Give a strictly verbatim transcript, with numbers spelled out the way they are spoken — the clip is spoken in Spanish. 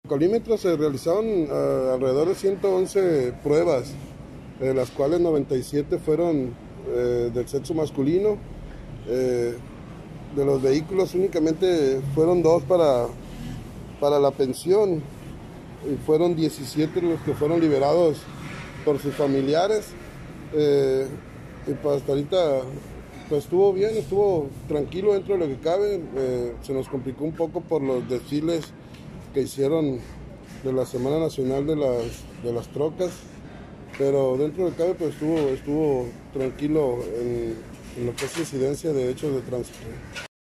Colímetros se realizaron uh, alrededor de ciento once pruebas, de las cuales noventa y siete fueron eh, del sexo masculino. Eh, de los vehículos únicamente fueron dos para, para la pensión, y fueron diecisiete los que fueron liberados por sus familiares. Eh, y pues hasta ahorita pues estuvo bien, estuvo tranquilo dentro de lo que cabe. Eh, se nos complicó un poco por los desfiles que hicieron de la Semana Nacional de las, de las Trocas, pero dentro de cabe pues estuvo, estuvo tranquilo en, en lo que es incidencia de hechos de tránsito.